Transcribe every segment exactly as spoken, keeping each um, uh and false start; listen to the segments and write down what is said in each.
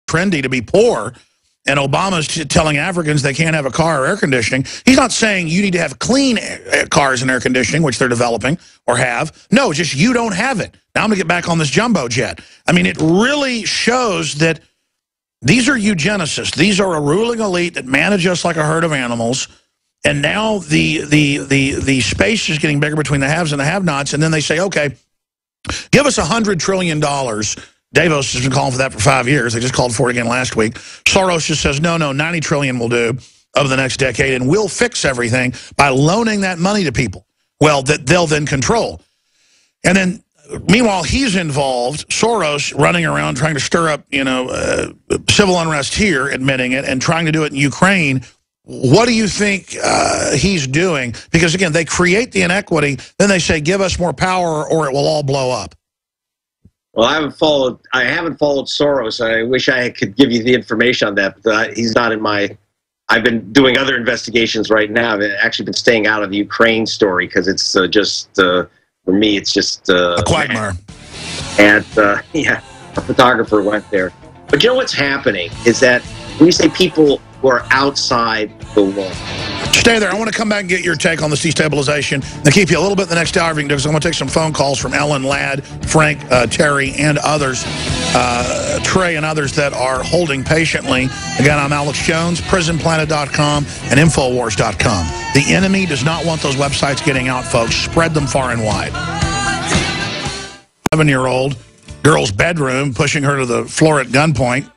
trendy to be poor, and Obama's telling Africans they can't have a car or air conditioning. He's not saying you need to have clean cars and air conditioning, which they're developing or have. No, just you don't have it. Now I'm going to get back on this jumbo jet. I mean, it really shows that these are eugenicists. These are a ruling elite that manage us like a herd of animals. And now the, the, the, the space is getting bigger between the haves and the have-nots. And then they say, okay, give us one hundred trillion dollars. Davos has been calling for that for five years. They just called for it again last week. Soros just says, no, no, ninety trillion dollars will do over the next decade, and we'll fix everything by loaning that money to people. Well, that they'll then control. And then, meanwhile, he's involved, Soros, running around trying to stir up, you know, uh, civil unrest here, admitting it, and trying to do it in Ukraine. What do you think uh, he's doing? Because, again, they create the inequity, then they say, give us more power or it will all blow up. Well, I haven't followed. I haven't followed Soros. I wish I could give you the information on that, but uh, he's not in my. I've been doing other investigations right now. I've actually been staying out of the Ukraine story because it's uh, just uh, for me. It's just uh, a quagmire. And uh, yeah, a photographer went there. But you know what's happening is that when you say people who are outside the wall. Stay there. I want to come back and get your take on this destabilization and keep you a little bit the next hour because I'm going to take some phone calls from Ellen, Ladd, Frank, uh, Terry, and others, uh, Trey and others that are holding patiently. Again, I'm Alex Jones, prison planet dot com and infowars dot com. The enemy does not want those websites getting out, folks. Spread them far and wide. eleven-year-old girl's bedroom, pushing her to the floor at gunpoint.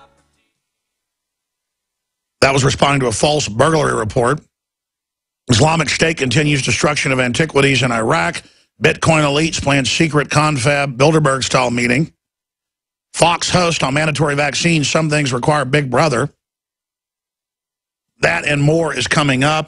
That was responding to a false burglary report. Islamic State continues destruction of antiquities in Iraq. Bitcoin elites plan secret confab Bilderberg-style meeting. Fox host on mandatory vaccines. Some things require Big Brother. That and more is coming up.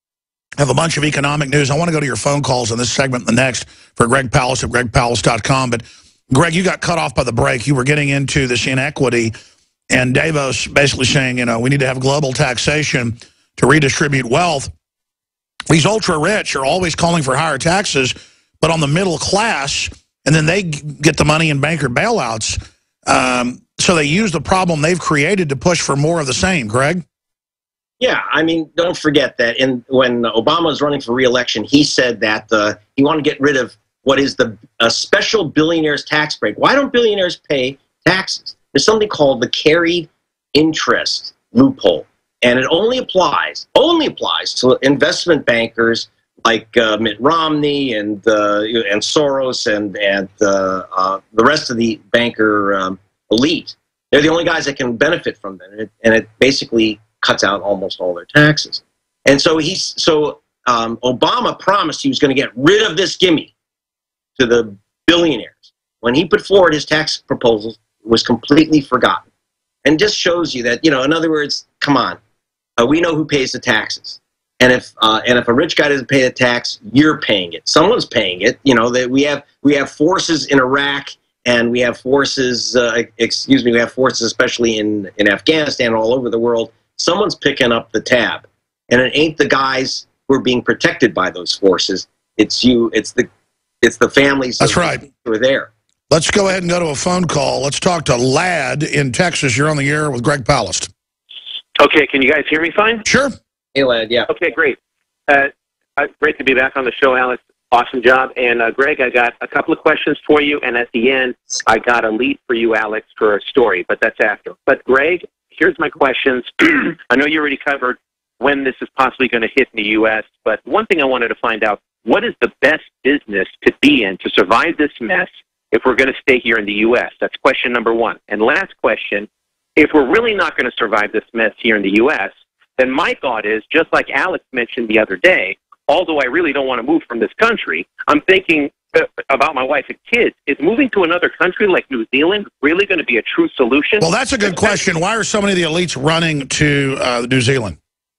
I have a bunch of economic news. I want to go to your phone calls in this segment and the next for Greg Palast at greg palast dot com. But, Greg, you got cut off by the break. You were getting into this inequity. And Davos basically saying, you know, we need to have global taxation to redistribute wealth. These ultra-rich are always calling for higher taxes, but on the middle class, and then they get the money in banker bailouts. Um, so they use the problem they've created to push for more of the same. Greg? Yeah, I mean, don't forget that in, when Obama was running for re-election, he said that uh, he wanted to get rid of what is the a special billionaires tax break. Why don't billionaires pay taxes? There's something called the carried interest loophole, and it only applies only applies to investment bankers like uh, Mitt Romney and uh, and Soros and and uh, uh, the rest of the banker um, elite. They're the only guys that can benefit from that, and it, and it basically cuts out almost all their taxes. And so he's so um, Obama promised he was going to get rid of this gimme to the billionaires. When he put forward his tax proposals, was completely forgotten, and just shows you that, you know, in other words, come on, uh, we know who pays the taxes, and if uh, and if a rich guy doesn't pay the tax, you're paying it. Someone's paying it. You know that we have we have forces in Iraq, and we have forces. Uh, excuse me, we have forces especially in in Afghanistan, all over the world. Someone's picking up the tab, and it ain't the guys who are being protected by those forces. It's you. It's the it's the families. That's right. Who are there. Let's go ahead and go to a phone call. Let's talk to Ladd in Texas. You're on the air with Greg Palast. Okay, can you guys hear me fine? Sure. Hey, Ladd, yeah. Okay, great. Uh, uh, great to be back on the show, Alex. Awesome job. And, uh, Greg, I got a couple of questions for you, and at the end, I got a lead for you, Alex, for a story, but that's after. But, Greg, here's my questions. I know you already covered when this is possibly going to hit in the U S, but one thing I wanted to find out, what is the best business to be in to survive this mess if we're going to stay here in the U S? That's question number one. And last question, if we're really not going to survive this mess here in the U S, then my thought is, just like Alex mentioned the other day, although I really don't want to move from this country, I'm thinking uh, about my wife and kids. Is moving to another country like New Zealand really going to be a true solution? Well, that's a good question. Why are so many of the elites running to uh, New Zealand?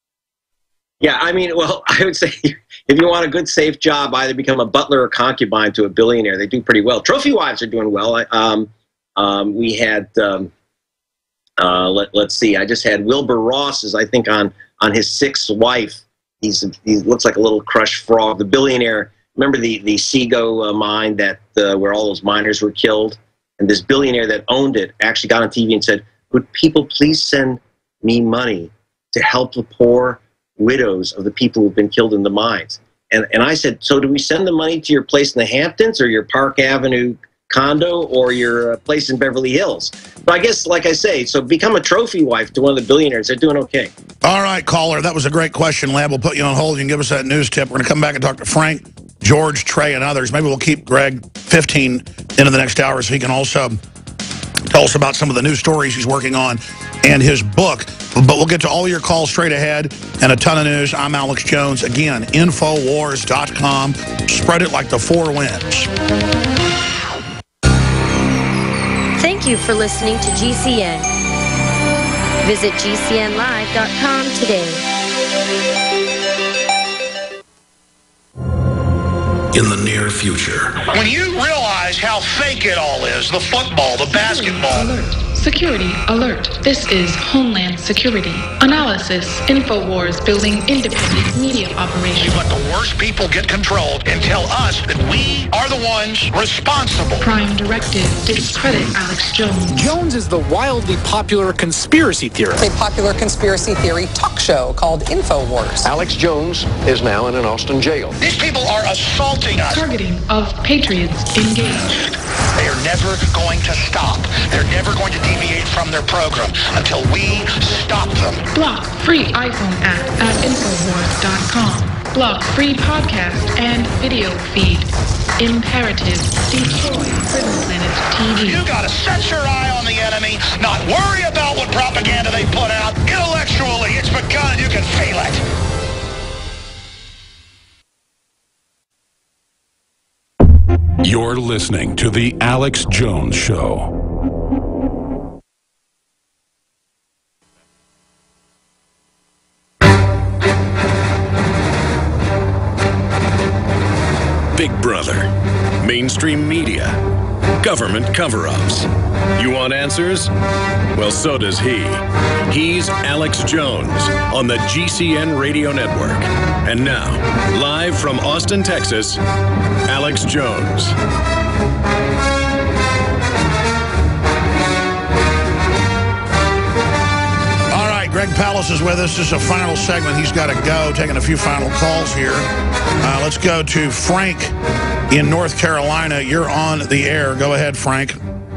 Yeah, I mean, well, I would say if you want a good, safe job, either become a butler or concubine to a billionaire. They do pretty well. Trophy wives are doing well. Um, um, we had, um, uh, let, let's see, I just had Wilbur Ross, is I think on on his sixth wife. He's he looks like a little crushed frog. The billionaire. Remember the the Seago uh, mine that uh, where all those miners were killed, and this billionaire that owned it actually got on T V and said, would people please send me money to help the poor widows of the people who've been killed in the mines? And, and I said, so do we send the money to your place in the Hamptons or your Park Avenue condo or your uh, place in Beverly Hills? So I guess, like I say, so become a trophy wife to one of the billionaires. They're doing okay. All right, caller, that was a great question, Lab. We'll put you on hold. You can give us that news tip. We're going to come back and talk to Frank, George, Trey, and others. Maybe we'll keep Greg fifteen into the next hour so he can also tell us about some of the new stories he's working on and his book. But we'll get to all your calls straight ahead and a ton of news. I'm Alex Jones. Again, Infowars dot com. Spread it like the four winds. Thank you for listening to G C N. Visit G C N live dot com today. In the near future. When you realize how fake it all is, the football, the basketball. Alert. Security alert. This is Homeland Security. Analysis. Infowars building independent media operations. You let the worst people get control and tell us that we are the ones responsible. Prime directive. Discredit Alex Jones. Jones is the wildly popular conspiracy theorist. A popular conspiracy theory talk show called Infowars. Alex Jones is now in an Austin jail. These people are assaulting us. Targeting of patriots engaged. They are never going to stop. They're never going to deviate from their program until we stop them. Block free iPhone app at Infowars dot com. Block free podcast and video feed. Imperative. Destroy Prison Planet T V. You gotta set your eye on the enemy, not worry about what propaganda they put out. Intellectually, it's begun. You can feel it. You're listening to The Alex Jones Show. Big Brother, mainstream media, government cover-ups. You want answers? Well, so does he. He's Alex Jones on the G C N Radio Network. And now, live from Austin, Texas, Alex Jones. All right, Greg Palast is with us. This is a final segment. He's got to go, taking a few final calls here. Uh, let's go to Frank in North Carolina. You're on the air. Go ahead, Frank.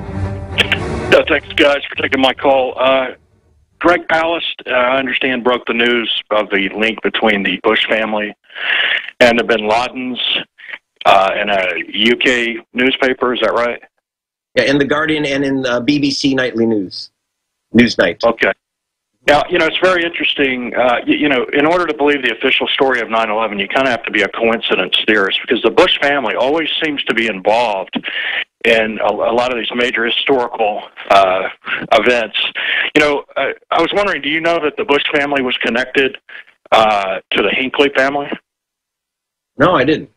Uh, thanks, guys, for taking my call. Uh, Greg Palast, uh, I understand, broke the news of the link between the Bush family and the bin Ladens uh, in a U K newspaper. Is that right? Yeah, in The Guardian and in uh, B B C Nightly News. Newsnight. Okay. Now, you know, it's very interesting. Uh, you, you know, in order to believe the official story of nine eleven, you kind of have to be a coincidence theorist because the Bush family always seems to be involved in a, a lot of these major historical uh, events. You know, uh, I was wondering, do you know that the Bush family was connected uh, to the Hinckley family? No, I didn't.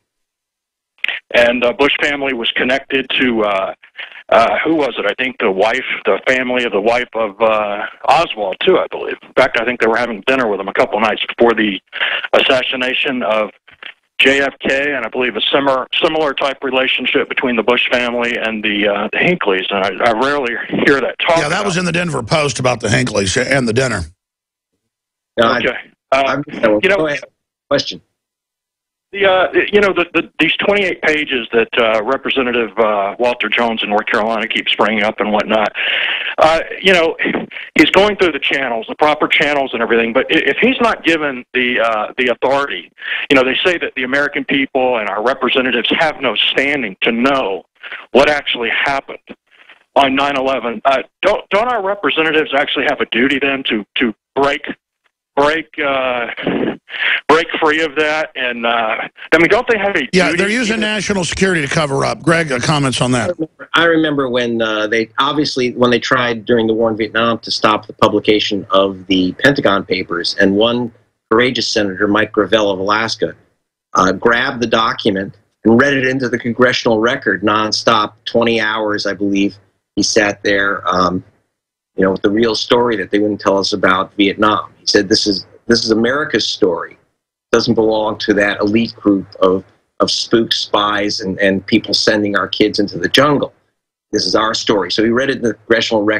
And the Bush family was connected to, uh, uh, who was it? I think the wife, the family of the wife of uh, Oswald, too, I believe. In fact, I think they were having dinner with him a couple nights before the assassination of J F K, and I believe a similar similar type relationship between the Bush family and the, uh, the Hinkleys. And I, I rarely hear that talk. Yeah, that about. was in the Denver Post about the Hinkleys and the dinner. No, okay. I, Uh, I, you know, go ahead. Question. The, uh, you know, the, the, these twenty-eight pages that uh, Representative uh, Walter Jones in North Carolina keeps bringing up and whatnot, uh, you know, he's going through the channels, the proper channels and everything, but if he's not given the, uh, the authority, you know, they say that the American people and our representatives have no standing to know what actually happened on nine eleven. Uh, don't, don't our representatives actually have a duty then to, to break break uh, break free of that? And uh, I mean, don't they have a Yeah, duty they're using to, national security to cover up. Greg, uh, comments on that. I remember when uh, they, obviously, when they tried during the war in Vietnam to stop the publication of the Pentagon Papers, and one courageous senator, Mike Gravel of Alaska, uh, grabbed the document and read it into the congressional record nonstop, twenty hours, I believe. He sat there, um, you know, with the real story that they wouldn't tell us about Vietnam. He said, this is this is America's story. It doesn't belong to that elite group of, of spooks, spies, and, and people sending our kids into the jungle. This is our story. So he read it in the congressional record,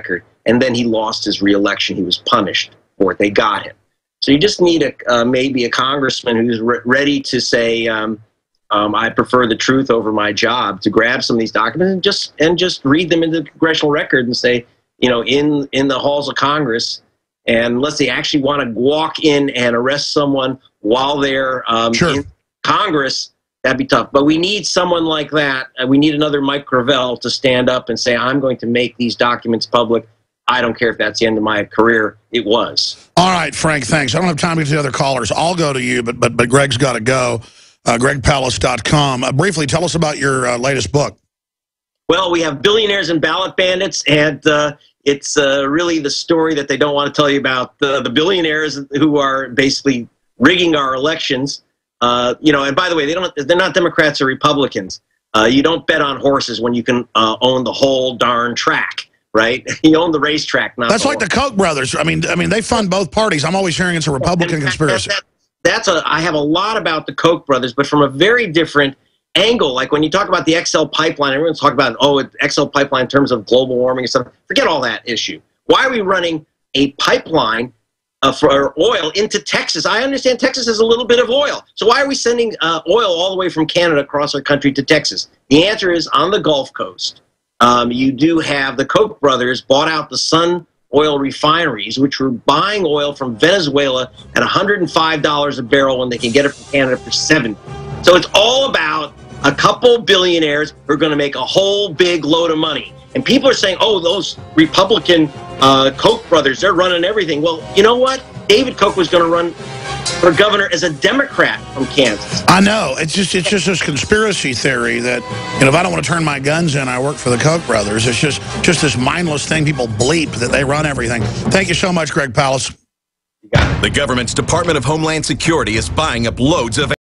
and then he lost his reelection. He was punished for it. They got him. So you just need a uh, maybe a congressman who's re ready to say, um, um, I prefer the truth over my job, to grab some of these documents and just and just read them into the congressional record and say, you know, in in the halls of Congress, and unless they actually want to walk in and arrest someone while they're um, sure. in Congress, that'd be tough. But we need someone like that. Uh, we need another Mike Gravel to stand up and say, I'm going to make these documents public. I don't care if that's the end of my career. It was. All right, Frank, thanks. I don't have time to get to the other callers. I'll go to you, but but but Greg's got to go. Uh, Greg Palast dot com. Uh, briefly, tell us about your uh, latest book. Well, we have Billionaires and Ballot Bandits, and uh, it's uh, really the story that they don't want to tell you about, the, the billionaires who are basically rigging our elections. Uh, you know, and by the way, they don't, they're not Democrats or Republicans. Uh, you don't bet on horses when you can uh, own the whole darn track. Right? You own the racetrack, not That's the like horse. the Koch brothers. I mean, I mean, they fund both parties. I'm always hearing it's a Republican fact, conspiracy. That, that, that's a. I have a lot about the Koch brothers, but from a very different angle. Like when you talk about the X L pipeline, everyone's talking about, oh, X L pipeline in terms of global warming and stuff. Forget all that issue. Why are we running a pipeline uh, for oil into Texas? I understand Texas has a little bit of oil, so why are we sending uh, oil all the way from Canada across our country to Texas? The answer is on the Gulf Coast. Um, you do have the Koch brothers bought out the Sun oil refineries, which were buying oil from Venezuela at one hundred five dollars a barrel when they can get it from Canada for seventy dollars. So it's all about a couple billionaires who are going to make a whole big load of money. And people are saying, oh, those Republican uh, Koch brothers, they're running everything. Well, you know what? David Koch was going to run for governor as a Democrat from Kansas. I know. It's just it's just this conspiracy theory that, you know, if I don't want to turn my guns in, I work for the Koch brothers. It's just, just this mindless thing people bleep that they run everything. Thank you so much, Greg Palast. The government's Department of Homeland Security is buying up loads of